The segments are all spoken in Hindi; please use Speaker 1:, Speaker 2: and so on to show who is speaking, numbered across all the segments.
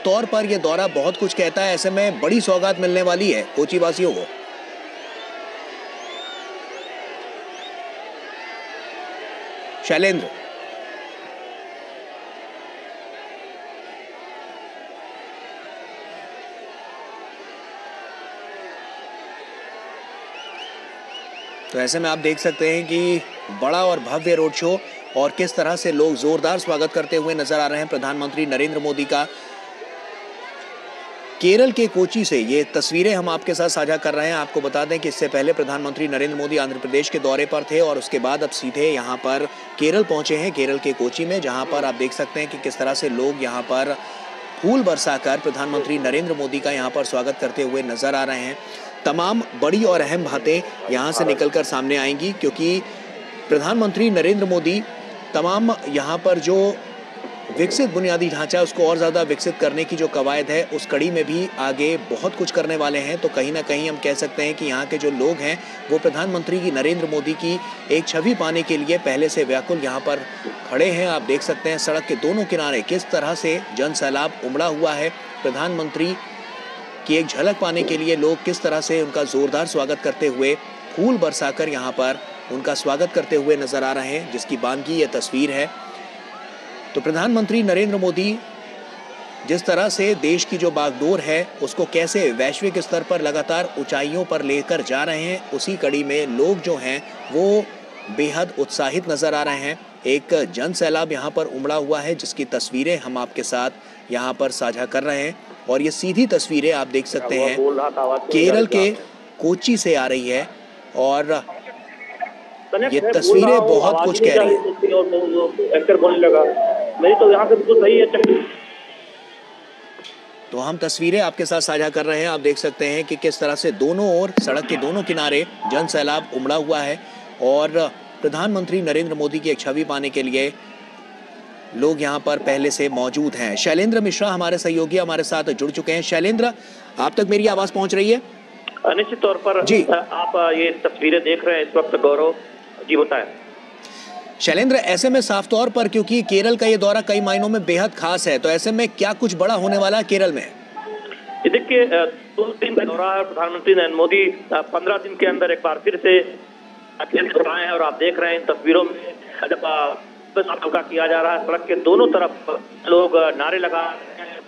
Speaker 1: साफ तौर पर यह दौरा बहुत कुछ कहता है। ऐसे में बड़ी सौगात मिलने वाली है कोची वासियों को। शैलेंद्र, तो ऐसे में आप देख सकते हैं कि बड़ा और भव्य रोड शो और किस तरह से लोग जोरदार स्वागत करते हुए नजर आ रहे हैं प्रधानमंत्री नरेंद्र मोदी का। केरल के कोची से ये तस्वीरें हम आपके साथ साझा कर रहे हैं। आपको बता दें कि इससे पहले प्रधानमंत्री नरेंद्र मोदी आंध्र प्रदेश के दौरे पर थे और उसके बाद अब सीधे यहाँ पर केरल पहुंचे हैं, केरल के कोची में, जहां पर आप देख सकते हैं कि किस तरह से लोग यहाँ पर फूल बरसाकर प्रधानमंत्री नरेंद्र मोदी का यहाँ पर स्वागत करते हुए नजर आ रहे हैं। तमाम बड़ी और अहम बातें यहाँ से निकलकर सामने आएंगी, क्योंकि प्रधानमंत्री नरेंद्र मोदी तमाम यहाँ पर जो विकसित बुनियादी ढांचा है उसको और ज़्यादा विकसित करने की जो कवायद है उस कड़ी में भी आगे बहुत कुछ करने वाले हैं। तो कहीं ना कहीं हम कह सकते हैं कि यहाँ के जो लोग हैं वो प्रधानमंत्री की नरेंद्र मोदी की एक छवि पाने के लिए पहले से व्याकुल यहाँ पर खड़े हैं। आप देख सकते हैं सड़क के दोनों किनारे किस तरह से जन सैलाब उमड़ा हुआ है। प्रधानमंत्री की एक झलक पाने के लिए लोग किस तरह से उनका जोरदार स्वागत करते हुए फूल बरसाकर यहाँ पर उनका स्वागत करते हुए नजर आ रहे हैं, जिसकी बानगी ये तस्वीर है। तो प्रधानमंत्री नरेंद्र मोदी जिस तरह से देश की जो बागडोर है उसको कैसे वैश्विक स्तर पर लगातार ऊंचाइयों पर लेकर जा रहे हैं, उसी कड़ी में लोग जो हैं वो बेहद उत्साहित नजर आ रहे हैं। एक जन सैलाब यहाँ पर उमड़ा हुआ है, जिसकी तस्वीरें हम आपके साथ यहाँ पर साझा कर रहे हैं। और ये सीधी तस्वीरें आप देख सकते हैं केरल के कोची से आ रही है और ये तस्वीरें बहुत कुछ कह रही है।
Speaker 2: मेरी तो यहाँ से बिल्कुल सही है।
Speaker 1: तो हम तस्वीरें आपके साथ साझा कर रहे हैं। आप देख सकते हैं कि किस तरह से दोनों ओर सड़क के दोनों किनारे जन सैलाब उमड़ा हुआ है और प्रधानमंत्री नरेंद्र मोदी की एक छवि पाने के लिए लोग यहाँ पर पहले से मौजूद हैं। शैलेंद्र मिश्रा हमारे सहयोगी हमारे साथ जुड़ चुके हैं। शैलेंद्र, आप तक मेरी आवाज पहुंच रही है?
Speaker 2: निश्चित तौर पर जी। आप ये तस्वीरें देख रहे हैं इस वक्त। गौरव जी बताएं।
Speaker 1: शैलेंद्र, ऐसे में साफ तौर पर क्योंकि केरल का ये दौरा कई मायनों में बेहद खास है, तो ऐसे में क्या कुछ बड़ा होने वाला है केरल में?
Speaker 2: देखिए, 2 दिन का दौरा है प्रधानमंत्री नरेंद्र मोदी 15 दिन के अंदर एक बार फिर से आए हैं और आप देख रहे हैं इन तस्वीरों में जब का किया जा रहा है। सड़क के दोनों तरफ लोग नारे लगा रहे हैं।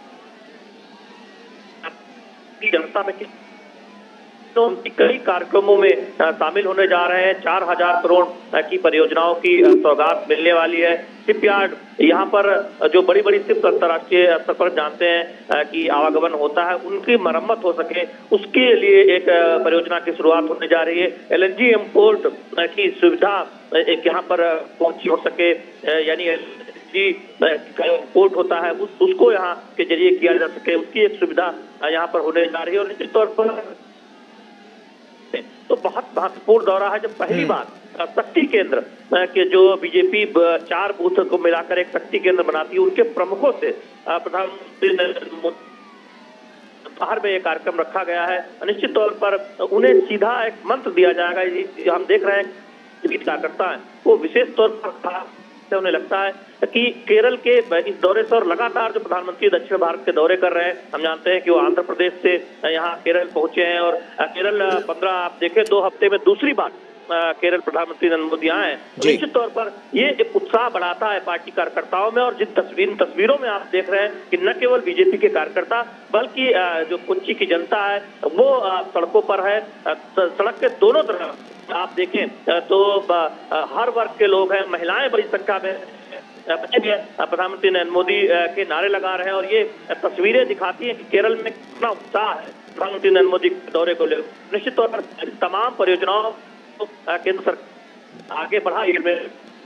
Speaker 2: जनता में तो कई कार्यक्रमों में शामिल होने जा रहे हैं। 4000 करोड़ की परियोजनाओं की सौगात मिलने वाली है। शिपयार्ड यहाँ पर जो बड़ी बड़ी शिप अंतर्राष्ट्रीय स्तर पर जानते हैं कि आवागमन होता है, उनकी मरम्मत हो सके उसके लिए एक परियोजना की शुरुआत होने जा रही है। LNG इम्पोर्ट की सुविधा एक यहाँ पर पहुंची हो सके, यानी इम्पोर्ट होता है उसको यहाँ के जरिए किया जा सके, उसकी एक सुविधा यहाँ पर होने जा रही है। और निश्चित तौर पर तो बहुत महत्वपूर्ण दौरा है। जब पहली बार शक्ति केंद्र के जो बीजेपी 4 बूथ को मिलाकर एक शक्ति केंद्र बनाती है, उनके प्रमुखों से प्रधानमंत्री नरेंद्र मोदी बाहर में एक कार्यक्रम रखा गया है। निश्चित तौर पर उन्हें सीधा एक मंत्र दिया जाएगा। हम देख रहे हैं कार्यकर्ता है वो विशेष तौर पर उन्हें लगता है कि केरल के इस दौरे से और लगातार जो प्रधानमंत्री दक्षिण भारत के दौरे कर रहे हैं, हम जानते हैं कि वो आंध्र प्रदेश से यहाँ केरल पहुंचे हैं और केरल 15 आप देखें 2 हफ्ते में दूसरी बार केरल प्रधानमंत्री नरेंद्र मोदी आए हैं। निश्चित तौर पर ये एक उत्साह बढ़ाता है पार्टी कार्यकर्ताओं में। और जिन तस्वीरों में आप देख रहे हैं कि न केवल बीजेपी के कार्यकर्ता बल्कि जो कोच्चि की जनता है वो सड़कों पर है। सड़क के दोनों तरफ आप देखें तो हर वर्ग के लोग हैं, महिलाएं बड़ी संख्या में प्रधानमंत्री नरेंद्र मोदी के नारे लगा रहे हैं। और ये तस्वीरें दिखाती हैं कि केरल में कितना उत्साह है प्रधानमंत्री नरेंद्र मोदी के दौरे को लेकर। निश्चित तौर पर तमाम परियोजनाओं को केंद्र सरकार आगे बढ़ाई में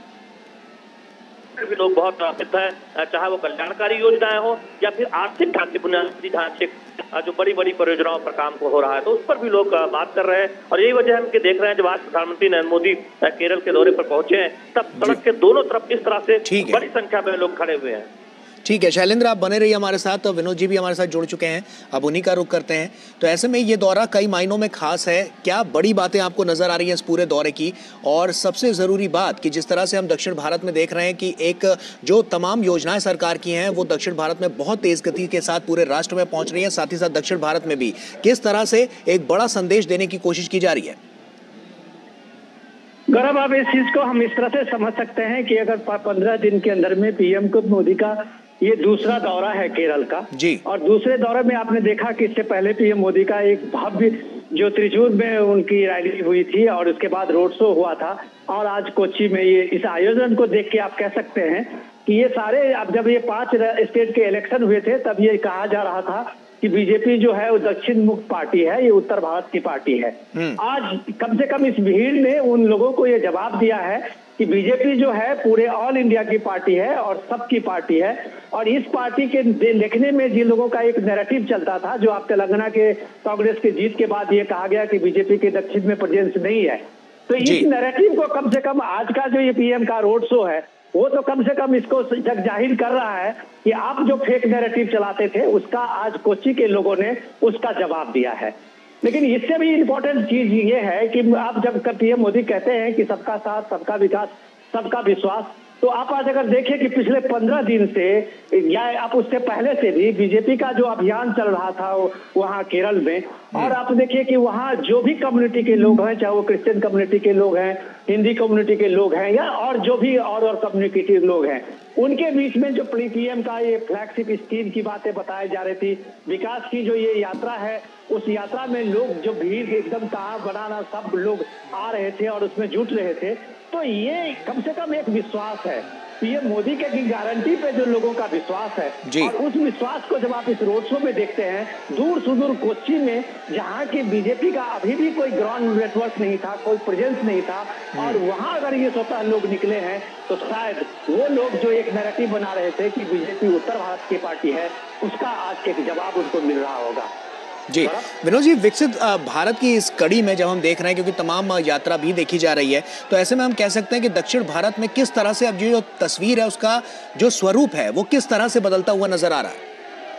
Speaker 2: भी लोग बहुत प्रसिद्ध हैं, चाहे वो कल्याणकारी योजनाएं हो या फिर आर्थिक ढांचे बुनियादी ढांचे जो बड़ी बड़ी परियोजनाओं पर काम हो रहा है, तो उस पर भी लोग बात कर रहे हैं। और यही वजह हम देख रहे हैं जब आज प्रधानमंत्री नरेंद्र मोदी केरल के दौरे पर पहुंचे हैं तब सड़क के दोनों तरफ इस तरह से बड़ी संख्या में लोग खड़े हुए हैं।
Speaker 1: ठीक है शैलेंद्र, आप बने रहिए हमारे साथ। तो विनोद जी भी हमारे साथ जुड़ चुके हैं, अब उन्हीं का रुख करते हैं। तो ऐसे में ये दौरा कई मायनों में खास है, क्या बड़ी बातें आपको नजर आ रही हैं इस पूरे दौरे की? और सबसे जरूरी बात कि जिस तरह से हम दक्षिण भारत में देख रहे हैं कि एक जो तमाम योजनाएं सरकार की हैं वो दक्षिण भारत में बहुत तेज गति के साथ पूरे राष्ट्र में पहुंच रही है, साथ ही साथ दक्षिण भारत में भी किस तरह से एक बड़ा संदेश देने की कोशिश की जा रही है?
Speaker 3: गौरव, अब इस चीज को हम इस तरह से समझ सकते हैं कि अगर 15 दिन के अंदर में पीएम को मोदी का ये दूसरा दौरा है केरल का
Speaker 1: जी।
Speaker 3: और दूसरे दौरे में आपने देखा कि इससे पहले पीएम मोदी का एक भव्य जो त्रिचूर में उनकी रैली हुई थी और उसके बाद रोड शो हुआ था, और आज कोच्चि में ये इस आयोजन को देख के आप कह सकते हैं कि ये सारे, अब जब ये 5 स्टेट के इलेक्शन हुए थे तब ये कहा जा रहा था कि बीजेपी जो है वो दक्षिण मुक्त पार्टी है, ये उत्तर भारत की पार्टी है। आज कम से कम इस भीड़ ने उन लोगों को ये जवाब दिया है कि बीजेपी जो है पूरे ऑल इंडिया की पार्टी है और सबकी पार्टी है। और इस पार्टी के देखने में जिन लोगों का एक नैरेटिव चलता था, जो आप तेलंगाना के कांग्रेस की जीत के बाद ये कहा गया कि बीजेपी के दक्षिण में प्रेजेंस नहीं है, तो इस नैरेटिव को कम से कम आज का जो ये पीएम का रोड शो है वो तो कम से कम इसको जग जाहिर कर रहा है कि आप जो फेक नैरेटिव चलाते थे उसका आज कोच्चि के लोगों ने उसका जवाब दिया है। लेकिन इससे भी इम्पोर्टेंट चीज ये है कि आप जब पीएम मोदी कहते हैं कि सबका साथ, सबका विकास, सबका विश्वास, तो आप आज अगर देखें कि पिछले 15 दिन से या आप उससे पहले से भी बीजेपी का जो अभियान चल रहा था वहाँ केरल में, और आप देखिए कि वहाँ जो भी कम्युनिटी के लोग हैं, चाहे वो क्रिश्चियन कम्युनिटी के लोग हैं, हिंदी कम्युनिटी के लोग हैं, या और जो भी और कम्युनिटी के लोग हैं, उनके बीच में जो पीएम का ये फ्लैगशिप स्कीम की बातें बताई जा रही थी, विकास की जो ये यात्रा है, उस यात्रा में लोग जो भीड़ एकदम कहा बनाना सब लोग आ रहे थे और उसमें जुट रहे थे, तो ये कम से कम एक विश्वास है पीएम मोदी के की गारंटी पे जो लोगों का विश्वास है। और उस विश्वास को जब आप इस रोड शो में देखते हैं, दूर सुदूर कोच्चि में जहां की बीजेपी का अभी भी कोई ग्राउंड नेटवर्क नहीं था, कोई प्रेजेंस नहीं था, और वहां अगर ये स्वतः लोग निकले हैं तो शायद वो लोग जो एक नैरेटिव बना रहे थे कि बीजेपी उत्तर भारत की पार्टी है, उसका आज के जवाब उनको मिल रहा होगा।
Speaker 1: जी विनोद जी, विकसित भारत की इस कड़ी में जब हम देख रहे हैं, क्योंकि तमाम यात्रा भी देखी जा रही है, तो ऐसे में हम कह सकते हैं कि दक्षिण भारत में किस तरह से अब जो तस्वीर है उसका जो स्वरूप है वो किस तरह से बदलता हुआ नजर आ रहा है?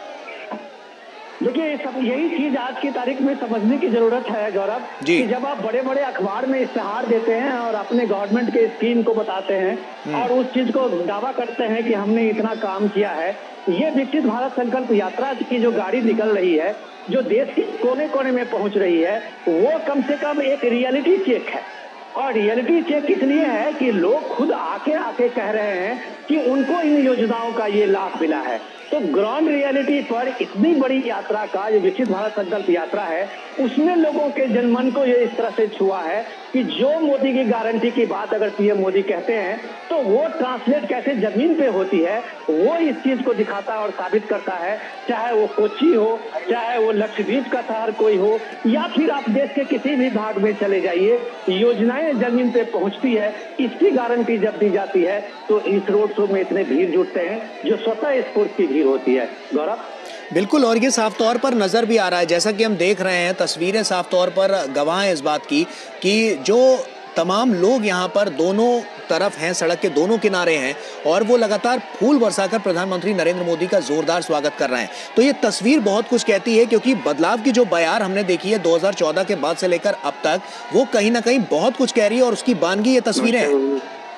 Speaker 3: देखिए, सब यही चीज आज की तारीख में समझने की जरूरत है गौरव, कि जब आप बड़े बड़े अखबार में इश्तेहार देते हैं और अपने गवर्नमेंट के स्कीम को बताते हैं और उस चीज को दावा करते हैं कि हमने इतना काम किया है, ये विकसित भारत संकल्प यात्रा की जो गाड़ी निकल रही है, जो देश के कोने कोने में पहुंच रही है, वो कम से कम एक रियलिटी चेक है। और रियलिटी चेक इसलिए है कि लोग खुद आके कह रहे हैं कि उनको इन योजनाओं का ये लाभ मिला है। तो ग्राउंड रियलिटी पर इतनी बड़ी यात्रा का ये विकसित भारत संकल्प यात्रा है, उसने लोगों के जनमन को ये इस तरह से छुआ है कि जो मोदी की गारंटी की बात अगर पीएम मोदी कहते हैं तो वो ट्रांसलेट कैसे जमीन पे होती है, वो इस चीज को दिखाता है और साबित करता है। चाहे वो कोच्चि हो, चाहे वो लक्षद्वीप का शहर कोई हो, या फिर आप देश के किसी भी भाग में चले जाइए, योजनाएं जमीन पे पहुंचती है, इसकी गारंटी जब दी जाती है तो इस रोड शो में इतने भीड़ जुटते हैं जो स्वतः स्फूर्त की भीड़ होती है। गौरव,
Speaker 1: बिल्कुल, और ये साफ तौर पर नज़र भी आ रहा है, जैसा कि हम देख रहे हैं, तस्वीरें साफ तौर पर गवाह हैं इस बात की कि जो तमाम लोग यहाँ पर दोनों तरफ हैं, सड़क के दोनों किनारे हैं, और वो लगातार फूल बरसाकर प्रधानमंत्री नरेंद्र मोदी का जोरदार स्वागत कर रहे हैं। तो ये तस्वीर बहुत कुछ कहती है, क्योंकि बदलाव की जो बयार हमने देखी है 2014 के बाद से लेकर अब तक, वो कहीं ना कहीं बहुत कुछ कह रही है, और उसकी बानगी ये तस्वीरें हैं।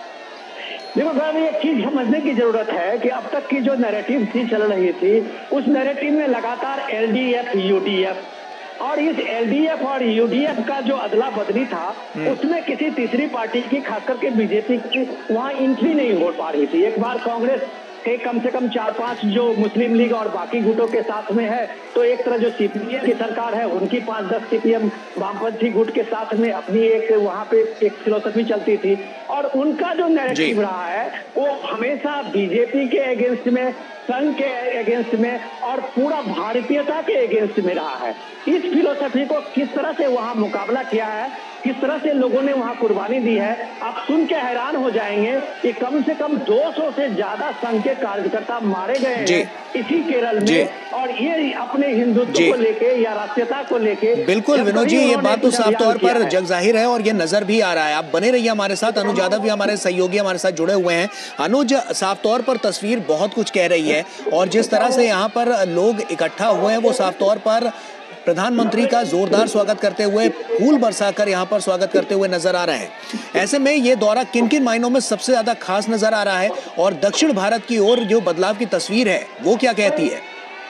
Speaker 3: देखो सर, एक चीज समझने की जरूरत है कि अब तक की जो नैरेटिव थी चल रही थी, उस नैरेटिव में लगातार एलडीएफ, यूडीएफ, और इस एलडीएफ और यूडीएफ का जो अदला बदली था, उसमें किसी तीसरी पार्टी की, खासकर के बीजेपी की, वहां एंट्री नहीं हो पा रही थी। एक बार कांग्रेस के कम से कम 4-5 जो मुस्लिम लीग और बाकी गुटों के साथ में है, तो एक तरह जो सीपीएम की सरकार है उनकी 5-10 सीपीएम वामपंथी गुट के साथ में अपनी एक वहां पे एक फिलोसफी चलती थी, और उनका जो नैरेटिव रहा है वो हमेशा बीजेपी के अगेंस्ट में, संघ के अगेंस्ट में और पूरा भारतीयता के अगेंस्ट में रहा है। इस फिलोसफी को किस तरह से वहां मुकाबला किया है, किस तरह से लोगों ने वहां कुर्बानी दी है, आप सुन के हैरान हो जाएंगे कि कम से कम 200 से ज्यादा संघ के कार्यकर्ता मारे गए हैं इसी केरल में, और ये अपने हिंदुत्व को लेके या राष्ट्रीयता को लेके।
Speaker 1: बिल्कुल विनोद जी, ये बात तो साफ तौर पर जग जाहिर है और ये नजर भी आ रहा है। आप बने रहिए हमारे साथ, अनुज यादव भी हमारे सहयोगी हमारे साथ जुड़े हुए हैं। अनुज, साफ तौर पर तस्वीर बहुत कुछ कह रही है। है और जिस तरह से यहाँ पर लोग इकट्ठा हुए हैं वो साफ तौर पर प्रधानमंत्री का जोरदार स्वागत करते हुए, फूल बरसाकर यहाँ पर स्वागत करते हुए नजर आ रहे हैं। ऐसे में ये दौरा किन किन मायनों में सबसे ज्यादा खास नजर आ रहा है और दक्षिण भारत की ओर जो बदलाव की तस्वीर है वो क्या कहती है?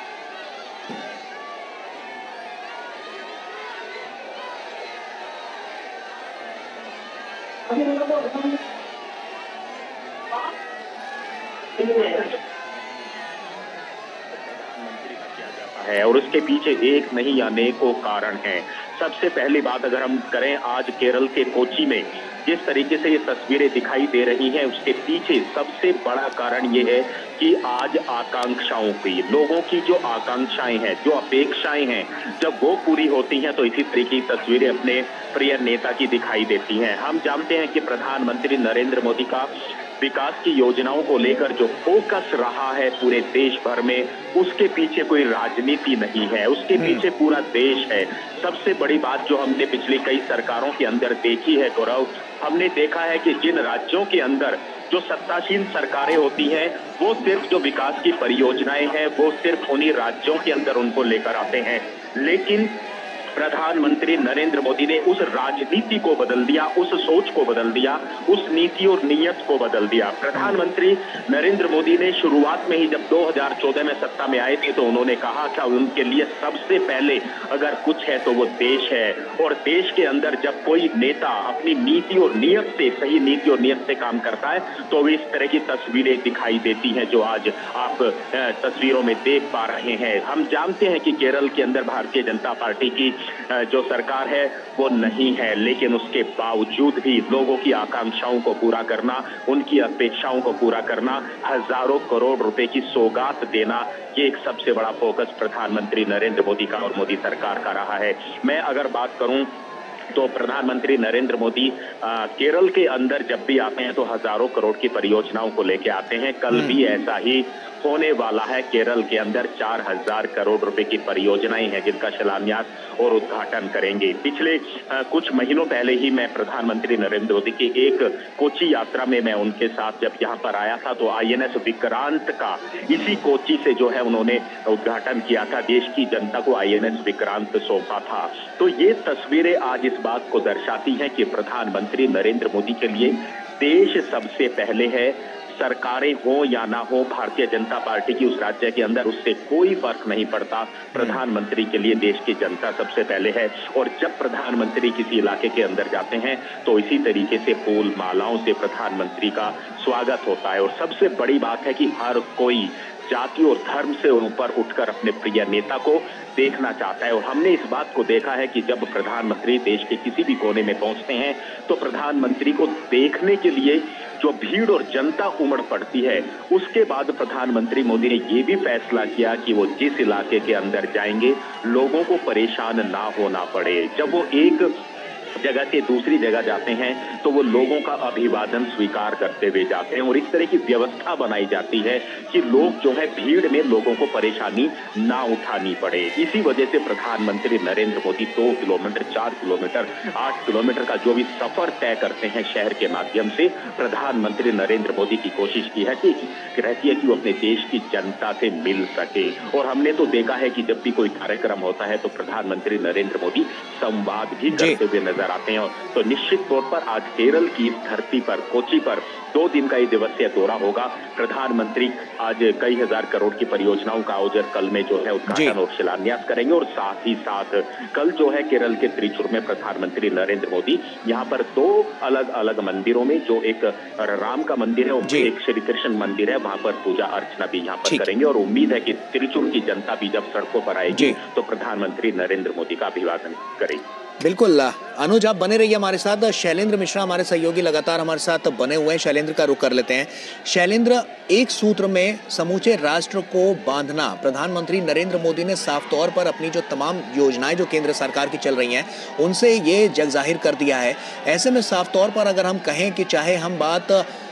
Speaker 4: है और उसके पीछे एक नहीं अनेकों कारण हैं। सबसे पहली बात अगर हम करें, आज केरल के कोची में जिस तरीके से ये तस्वीरें दिखाई दे रही हैं उसके पीछे सबसे बड़ा कारण ये है कि आज आकांक्षाओं की, लोगों की जो आकांक्षाएं हैं, जो अपेक्षाएं हैं, जब वो पूरी होती हैं तो इसी तरीके की तस्वीरें अपने प्रिय नेता की दिखाई देती हैं। हम जानते हैं कि प्रधानमंत्री नरेंद्र मोदी का विकास की योजनाओं को लेकर जो फोकस रहा है पूरे देश भर में, उसके पीछे कोई राजनीति नहीं है, उसके पीछे पूरा देश है। सबसे बड़ी बात जो हमने पिछली कई सरकारों के अंदर देखी है गौरव, हमने देखा है कि जिन राज्यों के अंदर जो सत्तासीन सरकारें होती हैं वो सिर्फ जो विकास की परियोजनाएं हैं वो सिर्फ उन्हीं राज्यों के अंदर उनको लेकर आते हैं, लेकिन प्रधानमंत्री नरेंद्र मोदी ने उस राजनीति को बदल दिया, उस सोच को बदल दिया, उस नीति और नीयत को बदल दिया। प्रधानमंत्री नरेंद्र मोदी ने शुरुआत में ही जब 2014 में सत्ता में आए थे तो उन्होंने कहा कि उनके लिए सबसे पहले अगर कुछ है तो वो देश है, और देश के अंदर जब कोई नेता अपनी नीति और नीयत से, सही नीति और नीयत से काम करता है तो इस तरह की तस्वीरें दिखाई देती हैं जो आज आप तस्वीरों में देख पा रहे हैं। हम जानते हैं कि केरल के अंदर भारतीय जनता पार्टी की जो सरकार है वो नहीं है, लेकिन उसके बावजूद भी लोगों की आकांक्षाओं को पूरा करना, उनकी अपेक्षाओं को पूरा करना, हजारों करोड़ रुपए की सौगात देना, ये एक सबसे बड़ा फोकस प्रधानमंत्री नरेंद्र मोदी का और मोदी सरकार का रहा है। मैं अगर बात करूं तो प्रधानमंत्री नरेंद्र मोदी केरल के अंदर जब भी आते हैं तो हजारों करोड़ की परियोजनाओं को लेके आते हैं। कल भी ऐसा ही होने वाला है। केरल के अंदर 4000 करोड़ रुपए की परियोजनाएं हैं जिनका शिलान्यास और उद्घाटन करेंगे। पिछले कुछ महीनों पहले ही मैं प्रधानमंत्री नरेंद्र मोदी की एक कोची यात्रा में मैं उनके साथ जब यहाँ पर आया था तो INS विक्रांत का इसी कोची से जो है उन्होंने उद्घाटन किया था, देश की जनता को INS विक्रांत सौंपा था। तो ये तस्वीरें आज इस बात को दर्शाती हैं कि प्रधानमंत्री नरेंद्र मोदी के लिए देश सबसे पहले है। सरकारें हो या ना हो, भारतीय जनता पार्टी की उस राज्य के अंदर उससे कोई फर्क नहीं पड़ता। प्रधानमंत्री के लिए देश की जनता सबसे पहले है, और जब प्रधानमंत्री किसी इलाके के अंदर जाते हैं तो इसी तरीके से फूल मालाओं से प्रधानमंत्री का स्वागत होता है। और सबसे बड़ी बात है कि हर कोई जाति और धर्म से ऊपर उठकर अपने प्रिय नेता को देखना चाहता है। और हमने इस बात को देखा है कि जब प्रधानमंत्री देश के किसी भी कोने में पहुंचते हैं तो प्रधानमंत्री को देखने के लिए जो भीड़ और जनता उमड़ पड़ती है, उसके बाद प्रधानमंत्री मोदी ने ये भी फैसला किया कि वो जिस इलाके के अंदर जाएंगे लोगों को परेशान ना होना पड़े। जब वो एक जगह से दूसरी जगह जाते हैं तो वो लोगों का अभिवादन स्वीकार करते हुए जाते हैं, और इस तरह की व्यवस्था बनाई जाती है कि लोग जो है भीड़ में लोगों को परेशानी ना उठानी पड़े। इसी वजह से प्रधानमंत्री Narendra Modi 2 kilometre, 4 kilometre, 8 kilometre का जो भी सफर तय करते हैं शहर के माध्यम से, प्रधानमंत्री नरेंद्र मोदी की कोशिश की है कि रहती है कि वो अपने देश की जनता से मिल सके। और हमने तो देखा है कि जब भी कोई कार्यक्रम होता है तो प्रधानमंत्री नरेंद्र मोदी संवाद भी करते हुए नजर आते हैं। तो निश्चित तौर पर आज केरल की इस धरती पर, कोची पर 2 दिन का ये दिवसीय दौरा होगा। प्रधानमंत्री आज कई हजार करोड़ की परियोजनाओं का आयोजन कल में जो है उद्घाटन और शिलान्यास करेंगे, और साथ ही साथ कल जो है केरल के त्रिचूर में प्रधानमंत्री नरेंद्र मोदी यहाँ पर 2 अलग अलग मंदिरों में, जो एक राम का मंदिर है और एक श्री कृष्ण मंदिर है, वहां पर पूजा अर्चना भी यहाँ पर करेंगे। और उम्मीद है कि त्रिचूर की जनता भी जब सड़कों पर आएगी तो प्रधानमंत्री नरेंद्र मोदी का अभिवादन करेगी।
Speaker 1: बिल्कुल अनुज, आप बने रहिए हमारे साथ। शैलेंद्र मिश्रा हमारे सहयोगी लगातार हमारे साथ बने हुए हैं। शैलेंद्र का रुख कर लेते हैं। शैलेंद्र, एक सूत्र में समूचे राष्ट्र को बांधना, प्रधानमंत्री नरेंद्र मोदी ने साफ तौर पर अपनी जो तमाम योजनाएं जो केंद्र सरकार की चल रही हैं उनसे ये जग जाहिर कर दिया है। ऐसे में साफ तौर पर अगर हम कहें कि चाहे हम बात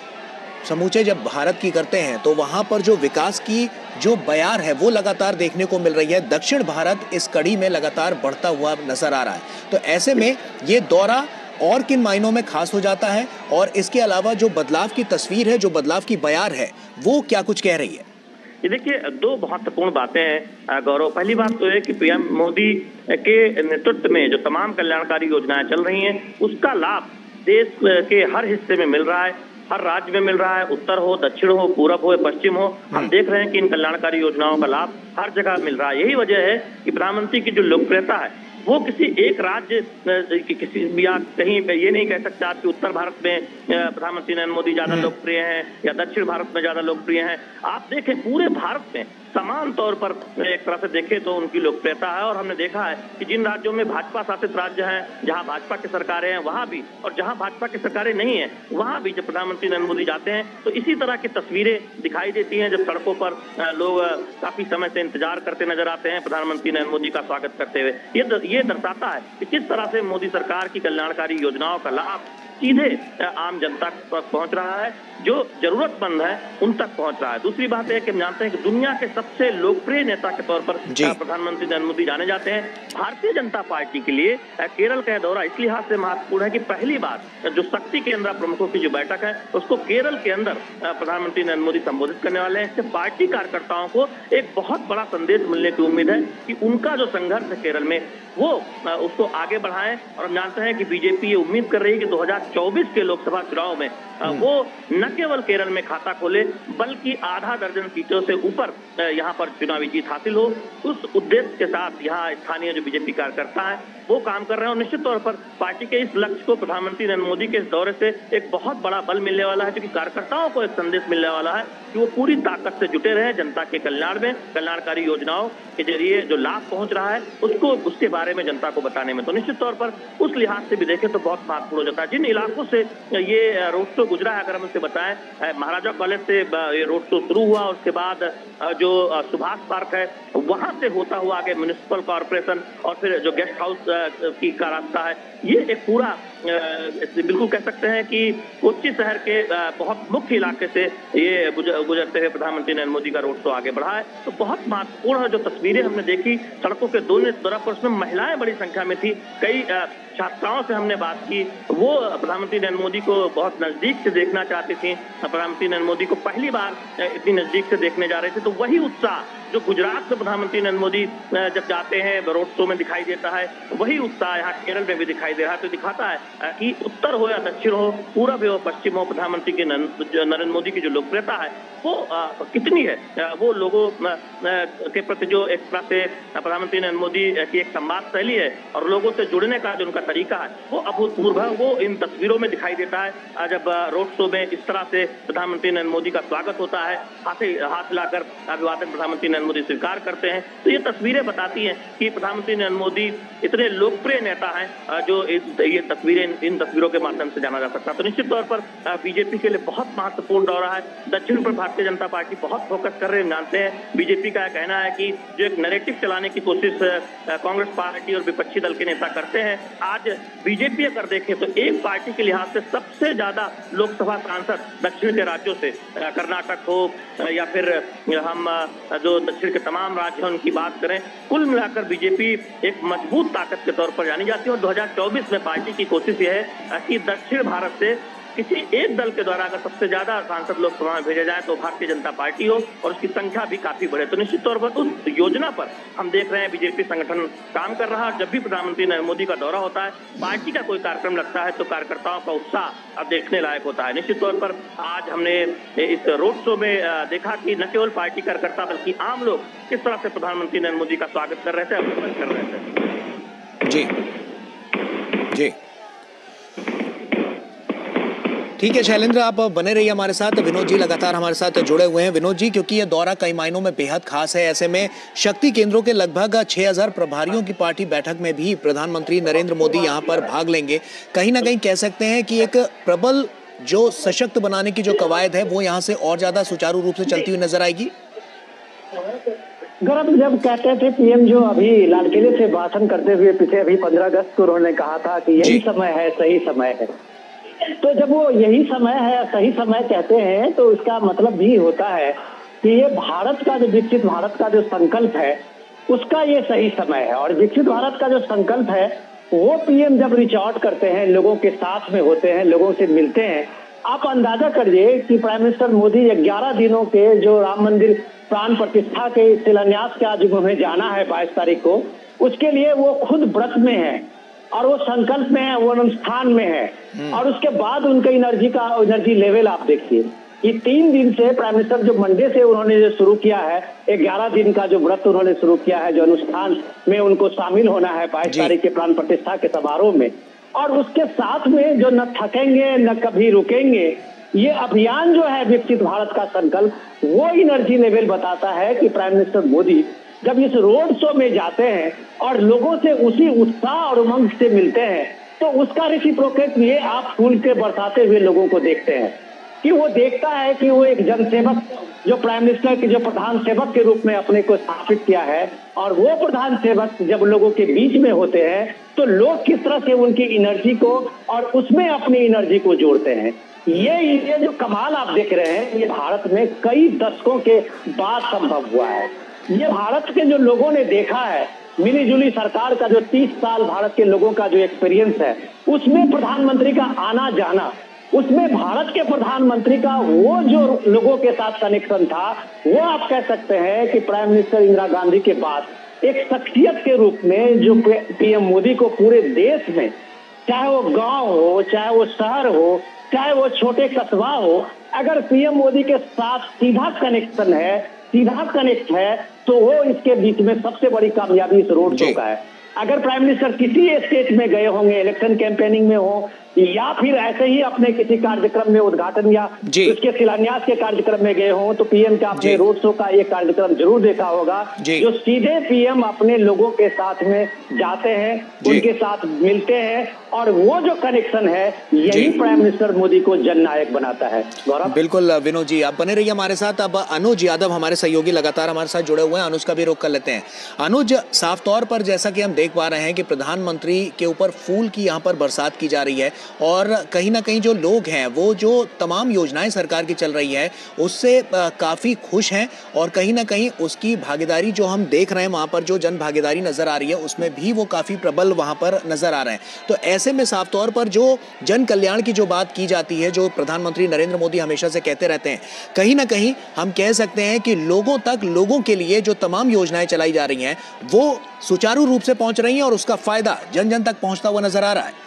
Speaker 1: समूचे जब भारत की करते हैं तो वहां पर जो विकास की जो बयार है वो लगातार देखने को मिल रही है। दक्षिण भारत इस कड़ी में लगातार बढ़ता हुआ नजर आ रहा है। तो ऐसे में ये दौरा और किन मायनों में खास हो जाता है, और इसके अलावा जो बदलाव की तस्वीर है, जो बदलाव की बयार है, वो क्या कुछ कह रही है?
Speaker 2: ये देखिए, दो महत्वपूर्ण बातें हैं गौरव। पहली बात तो है कि पीएम मोदी के नेतृत्व में जो तमाम कल्याणकारी योजनाएं चल रही हैं, उसका लाभ देश के हर हिस्से में मिल रहा है, हर राज्य में मिल रहा है। उत्तर हो, दक्षिण हो, पूरब हो, पश्चिम हो, हम देख रहे हैं कि इन कल्याणकारी योजनाओं का लाभ हर जगह मिल रहा है। यही वजह है कि प्रधानमंत्री की जो लोकप्रियता है वो किसी एक राज्य किसी या कहीं ये नहीं कह सकते आप कि उत्तर भारत में प्रधानमंत्री नरेंद्र मोदी ज्यादा लोकप्रिय हैं या दक्षिण भारत में ज्यादा लोकप्रिय हैं। आप देखें पूरे भारत में समान तौर पर एक तरह से देखें तो उनकी लोकप्रियता है। और हमने देखा है कि जिन राज्यों में भाजपा शासित राज्य हैं, जहां भाजपा की सरकारें हैं वहां भी, और जहां भाजपा की सरकारें नहीं है वहां भी जब प्रधानमंत्री नरेंद्र मोदी जाते हैं तो इसी तरह की तस्वीरें दिखाई देती हैं, जब सड़कों पर लोग काफी समय से इंतजार करते नजर आते हैं प्रधानमंत्री नरेंद्र मोदी का स्वागत करते हुए। ये दर्शाता है कि किस तरह से मोदी सरकार की कल्याणकारी योजनाओं का लाभ सीधे आम जनता तक पहुंच रहा है, जो जरूरतमंद है उन तक पहुंच रहा है। दूसरी बात है कि हम जानते हैं कि दुनिया के सबसे लोकप्रिय नेता के तौर पर प्रधानमंत्री नरेंद्र मोदी जाने जाते हैं। भारतीय जनता पार्टी के लिए केरल का दौरा इस लिहाज से महत्वपूर्ण है कि पहली बार जो शक्ति केंद्र प्रमुखों की जो बैठक है उसको केरल के अंदर प्रधानमंत्री नरेंद्र मोदी संबोधित करने वाले हैं। इससे पार्टी कार्यकर्ताओं को एक बहुत बड़ा संदेश मिलने की उम्मीद है कि उनका जो संघर्ष है केरल में वो उसको आगे बढ़ाएं। और हम जानते हैं कि बीजेपी ये उम्मीद कर रही है कि 2024 के लोकसभा चुनाव में वो न केवल केरल में खाता खोले बल्कि आधा दर्जन सीटों से ऊपर यहाँ पर चुनावी जीत हासिल हो। उस उद्देश्य के साथ यहाँ स्थानीय जो बीजेपी कार्यकर्ता है वो काम कर रहे हैं। और निश्चित तौर पर पार्टी के इस लक्ष्य को प्रधानमंत्री नरेंद्र मोदी के इस दौरे से एक बहुत बड़ा बल मिलने वाला है, क्योंकि कार्यकर्ताओं को एक संदेश मिलने वाला है कि वो पूरी ताकत से जुटे रहे जनता के कल्याण में, कल्याणकारी योजनाओं के जरिए जो लाभ पहुंच रहा है उसको उसके बारे में जनता को बताने में। तो निश्चित तौर पर उस लिहाज से भी देखें तो बहुत महत्वपूर्ण हो जाता है। जिन इलाकों से ये रोड शो गुजरा है, अगर हम उसे बताएं, महाराजा कॉलेज से ये रोड शो शुरू हुआ, उसके बाद जो सुभाष पार्क है वहां से होता हुआ आगे म्युनिसिपल कॉर्पोरेशन और फिर जो गेस्ट हाउस की का रास्ता है, ये एक पूरा बिल्कुल कह सकते हैं कि कोच्चि शहर के बहुत मुख्य इलाके से ये गुजरते हुए प्रधानमंत्री नरेंद्र मोदी का रोड शो आगे बढ़ा है। तो बहुत महत्वपूर्ण है जो तस्वीरें हमने देखी सड़कों के दोनों तरफ, उसमें महिलाएं बड़ी संख्या में थी। कई छात्राओं से हमने बात की, वो प्रधानमंत्री नरेंद्र मोदी को बहुत नजदीक से देखना चाहती थी, प्रधानमंत्री नरेंद्र मोदी को पहली बार इतनी नजदीक से देखने जा रहे थे। तो वही उत्साह जो गुजरात में प्रधानमंत्री नरेंद्र मोदी जब जाते हैं रोड शो में दिखाई देता है, वही उत्साह यहाँ केरल में भी दिखाई दे रहा है। तो दिखाता है कि उत्तर हो या दक्षिण हो, पूरब हो पश्चिम हो, प्रधानमंत्री के नरेंद्र मोदी की जो लोकप्रियता है वो कितनी है, वो लोगों के प्रति जो एक तरह से प्रधानमंत्री नरेंद्र मोदी की एक संवाद शैली है और लोगों से जुड़ने का जो उनका तरीका है वो अभूतपूर्व है। वो इन तस्वीरों में दिखाई देता है जब रोड शो में इस तरह से प्रधानमंत्री नरेंद्र मोदी का स्वागत होता है, हाथ लाकर अभिवादन प्रधानमंत्री नरेंद्र मोदी स्वीकार करते हैं। तो ये तस्वीरें बताती हैं कि प्रधानमंत्री नरेंद्र मोदी इतने लोकप्रिय नेता हैं जो ये तस्वीरें इन तस्वीरों के माध्यम से जाना जा सकता है। तो निश्चित तौर पर बीजेपी के लिए बहुत महत्वपूर्ण दौरा है। दक्षिण पर भारतीय जनता पार्टी बहुत फोकस कर रहे हैं। जानते हैं बीजेपी का कहना है कि जो एक नैरेटिव चलाने की कोशिश कांग्रेस पार्टी और विपक्षी दल के नेता करते हैं, आज बीजेपी अगर देखें तो एक पार्टी के लिहाज से सबसे ज्यादा लोकसभा सांसद दक्षिण के राज्यों से, कर्नाटक हो या फिर हम जो दक्षिण के तमाम राज्य हैं उनकी बात करें, कुल मिलाकर बीजेपी एक मजबूत ताकत के तौर पर जानी जाती है। और 2024 में पार्टी की कोशिश यह है कि दक्षिण भारत से किसी एक दल के द्वारा अगर सबसे ज्यादा सांसद लोकसभा में भेजे जाए तो भारतीय जनता पार्टी हो और उसकी संख्या भी काफी बढ़े। तो निश्चित तौर पर उस योजना पर हम देख रहे हैं बीजेपी संगठन काम कर रहा है। जब भी प्रधानमंत्री नरेंद्र मोदी का दौरा होता है, पार्टी का कोई कार्यक्रम लगता है तो कार्यकर्ताओं का उत्साह अब देखने लायक होता है। निश्चित तौर पर आज हमने इस रोड शो में देखा कि न केवल पार्टी कार्यकर्ता बल्कि आम लोग किस तरह से प्रधानमंत्री नरेंद्र मोदी का स्वागत कर रहे थे, अभिनंदन कर रहे थे।
Speaker 1: जी जी ठीक है शैलेंद्र, आप बने रहिए हमारे साथ। विनोद जी लगातार हमारे साथ जुड़े हुए हैं। विनोद जी, क्योंकि ये दौरा कई मायनों में बेहद खास है, ऐसे में शक्ति केंद्रों के लगभग 6000 प्रभारियों की पार्टी बैठक में भी प्रधानमंत्री नरेंद्र मोदी यहाँ पर भाग लेंगे। कहीं ना कहीं कह सकते हैं कि एक प्रबल जो सशक्त बनाने की जो कवायद है वो यहाँ से और ज्यादा सुचारू रूप से चलती हुई नजर आएगी।
Speaker 3: गौरव, जब कहते थे पीएम जो अभी लाल किले से भाषण करते हुए पीछे अभी 15 अगस्त को उन्होंने कहा था कि यही समय है, सही समय है, तो जब वो यही समय है, सही समय कहते हैं तो इसका मतलब भी होता है कि ये भारत का जो विकसित भारत का जो संकल्प है उसका ये सही समय है। और विकसित भारत का जो संकल्प है वो पीएम जब रीच आउट करते हैं, लोगों के साथ में होते हैं, लोगों से मिलते हैं, आप अंदाजा करिए कि प्राइम मिनिस्टर मोदी 11 दिनों के जो राम मंदिर प्राण प्रतिष्ठा के शिलान्यास के आज उन्हें जाना है 22 तारीख को, उसके लिए वो खुद व्रत में है और वो संकल्प में है, वो अनुष्ठान में है। और उसके बाद उनका एनर्जी लेवल आप देखिए, ये 3 दिन से प्राइम मिनिस्टर जो मंडे से उन्होंने जो शुरू किया है, 11 दिन का जो व्रत उन्होंने शुरू किया है, जो अनुष्ठान में उनको शामिल होना है 22 तारीख के प्राण प्रतिष्ठा के समारोह में, और उसके साथ में जो न थकेंगे न कभी रुकेंगे, ये अभियान जो है विकसित भारत का संकल्प, वो एनर्जी लेवल बताता है कि प्राइम मिनिस्टर मोदी जब इस रोड शो में जाते हैं और लोगों से उसी उत्साह और उमंग से मिलते हैं, तो उसका रेसिप्रोकेट ये आप फूल के बरसाते हुए लोगों को देखते हैं कि वो देखता है कि वो एक जनसेवक जो प्राइम मिनिस्टर के जो प्रधान सेवक के रूप में अपने को स्थापित किया है, और वो प्रधान सेवक जब लोगों के बीच में होते हैं तो लोग किस तरह से उनकी एनर्जी को और उसमें अपनी एनर्जी को जोड़ते हैं। ये जो कमाल आप देख रहे हैं, ये भारत में कई दशकों के बाद संभव हुआ है। ये भारत के जो लोगों ने देखा है, मिलीजुली सरकार का जो 30 साल भारत के लोगों का जो एक्सपीरियंस है, उसमें प्रधानमंत्री का आना जाना, उसमें भारत के प्रधानमंत्री का वो जो लोगों के साथ कनेक्शन था, वो आप कह सकते हैं कि प्राइम मिनिस्टर इंदिरा गांधी के बाद एक शख्सियत के रूप में जो पीएम मोदी को पूरे देश में, चाहे वो गांव हो, चाहे वो शहर हो, चाहे वो छोटे कस्बा हो, अगर पीएम मोदी के साथ सीधा कनेक्शन है, सीधा कनेक्ट है, तो वो इसके बीच में सबसे बड़ी कामयाबी इस रोड शो का है। अगर प्राइम मिनिस्टर किसी स्टेट में गए होंगे, इलेक्शन कैंपेनिंग में हो या फिर ऐसे ही अपने किसी कार्यक्रम में उद्घाटन या उसके शिलान्यास के कार्यक्रम में गए हों, तो पीएम का अपने रोड शो का एक कार्यक्रम जरूर देखा होगा, जो सीधे पीएम अपने लोगों के साथ में जाते हैं, उनके साथ मिलते हैं, और वो जो कनेक्शन है यही प्राइम मिनिस्टर मोदी को जननायक बनाता है। गौरव,
Speaker 1: बिल्कुल विनोद जी, आप बने रहिए हमारे साथ। अब अनुज यादव हमारे सहयोगी लगातार हमारे साथ जुड़े हुए हैं, अनुज का भी रुख कर लेते हैं। अनुज, साफ तौर पर जैसा कि हम देख पा रहे हैं कि प्रधानमंत्री के ऊपर फूल की यहाँ पर बरसात की जा रही है, और कहीं ना कहीं जो लोग हैं वो जो तमाम योजनाएं सरकार की चल रही है उससे काफ़ी खुश हैं, और कहीं ना कहीं उसकी भागीदारी जो हम देख रहे हैं वहाँ पर जो जन भागीदारी नज़र आ रही है उसमें भी वो काफ़ी प्रबल वहाँ पर नज़र आ रहे हैं। तो ऐसे में साफ तौर पर जो जन कल्याण की जो बात की जाती है, जो प्रधानमंत्री नरेंद्र मोदी हमेशा से कहते रहते हैं, कहीं ना कहीं हम कह सकते हैं कि लोगों तक, लोगों के लिए जो तमाम योजनाएं चलाई जा रही हैं वो सुचारू रूप से पहुंच रही हैं और उसका फायदा जन जन तक पहुंचता हुआ नजर आ रहा है।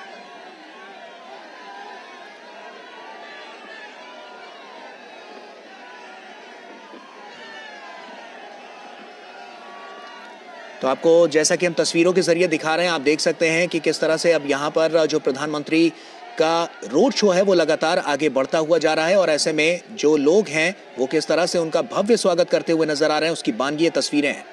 Speaker 1: तो आपको जैसा कि हम तस्वीरों के जरिए दिखा रहे हैं, आप देख सकते हैं कि किस तरह से अब यहाँ पर जो प्रधानमंत्री का रोड शो है वो लगातार आगे बढ़ता हुआ जा रहा है, और ऐसे में जो लोग हैं वो किस तरह से उनका भव्य स्वागत करते हुए नजर आ रहे हैं, उसकी बानगी तस्वीरें हैं।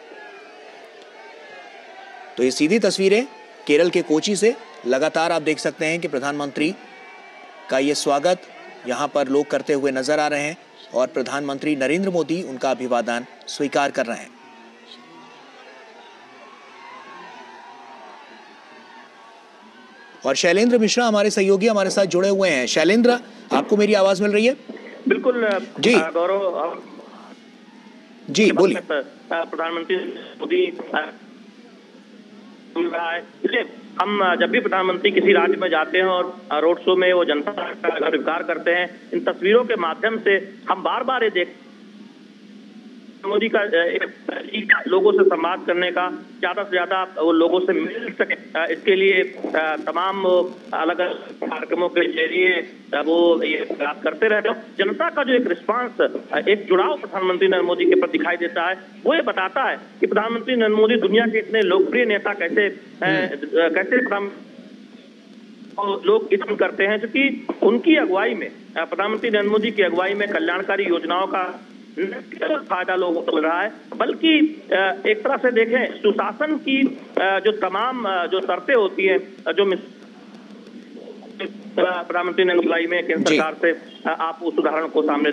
Speaker 1: तो ये सीधी तस्वीरें केरल के कोची से लगातार आप देख सकते हैं कि प्रधानमंत्री का ये स्वागत यहाँ पर लोग करते हुए नजर आ रहे हैं, और प्रधानमंत्री नरेंद्र मोदी उनका अभिवादन स्वीकार कर रहे हैं। और शैलेंद्र मिश्रा हमारे सहयोगी हमारे साथ जुड़े हुए हैं। शैलेंद्र, आपको मेरी आवाज मिल रही है?
Speaker 2: बिल्कुल
Speaker 1: जी
Speaker 2: गौरव
Speaker 1: जी बोलिए।
Speaker 2: प्रधानमंत्री मोदी रहा है, इसलिए हम जब भी प्रधानमंत्री किसी राज्य में जाते हैं और रोड शो में वो जनता का स्वीकार करते हैं, इन तस्वीरों के माध्यम से हम बार बार ये देख मोदी का लोगों से संवाद करने का, ज्यादा से ज्यादा वो लोगों से मिल सके, इसके लिए तमाम अलग अलग कार्यक्रमों के जरिए वो ये बात करते रहते हैं। जनता का जो एक रिस्पांस, एक जुड़ाव प्रधानमंत्री नरेंद्र मोदी के प्रति दिखाई देता है, वो ये बताता है कि प्रधानमंत्री नरेंद्र मोदी दुनिया के इतने लोकप्रिय नेता कैसे लोग इस्तेमाल करते हैं, क्योंकि उनकी अगुवाई में, प्रधानमंत्री नरेंद्र मोदी की अगुवाई में कल्याणकारी योजनाओं का फायदा लोगों को मिल रहा है, बल्कि एक तरह से देखें सुशासन की जो तमाम जो शर्तें होती हैं, जो प्रधानमंत्री ने अगुवाई में केंद्र सरकार से आप उस उदाहरण को सामने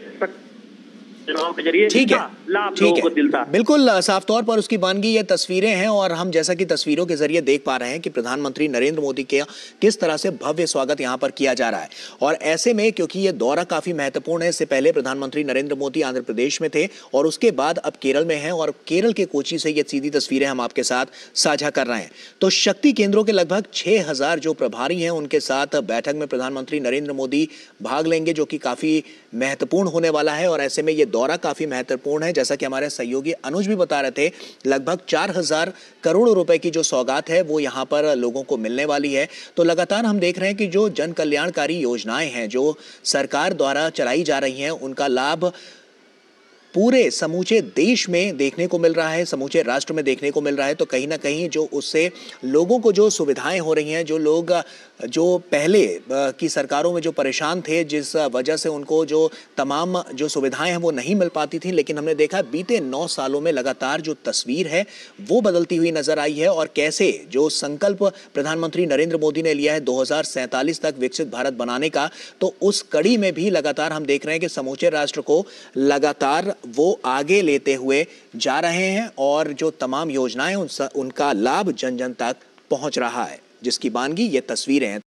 Speaker 2: के जरिए
Speaker 1: ठीक है,
Speaker 2: लाभ लोगों को दिलता है।
Speaker 1: बिल्कुल साफ तौर पर उसकी बानगी ये तस्वीरें हैं, और हम जैसा कि तस्वीरों के जरिए देख पा रहे हैं कि प्रधानमंत्री नरेंद्र मोदी के किस तरह से भव्य स्वागत यहां पर किया जा रहा है। और ऐसे में क्योंकि ये दौरा काफी महत्वपूर्ण है, इससे पहले प्रधानमंत्री नरेंद्र मोदी आंध्र प्रदेश में थे और उसके बाद अब केरल में हैं, और केरल के कोची से ये सीधी तस्वीरें हम आपके साथ साझा कर रहे हैं। तो शक्ति केंद्रों के लगभग 6000 जो प्रभारी हैं उनके साथ बैठक में प्रधानमंत्री नरेंद्र मोदी भाग लेंगे, जो कि काफी महत्वपूर्ण होने वाला है। और ऐसे में ये दौरा काफी महत्वपूर्ण है। जैसा कि हमारे सहयोगी अनुज भी बता रहे थे, लगभग 4,000 करोड़ रुपए की जो सौगात है वो यहाँ पर लोगों को मिलने वाली है। तो लगातार हम देख रहे हैं कि जो जन कल्याणकारी योजनाएं हैं जो सरकार द्वारा चलाई जा रही हैं, उनका लाभ पूरे समूचे देश में देखने को मिल रहा है, समूचे राष्ट्र में देखने को मिल रहा है। तो कहीं ना कहीं जो उससे लोगों को जो सुविधाएं हो रही हैं, जो लोग जो पहले की सरकारों में जो परेशान थे, जिस वजह से उनको जो तमाम जो सुविधाएं हैं वो नहीं मिल पाती थी, लेकिन हमने देखा बीते 9 सालों में लगातार जो तस्वीर है वो बदलती हुई नजर आई है। और कैसे जो संकल्प प्रधानमंत्री नरेंद्र मोदी ने लिया है 2047 तक विकसित भारत बनाने का, तो उस कड़ी में भी लगातार हम देख रहे हैं कि समूचे राष्ट्र को लगातार वो आगे लेते हुए जा रहे हैं और जो तमाम योजनाएं उनका लाभ जन जन तक पहुंच रहा है, जिसकी बानगी ये तस्वीरें हैं।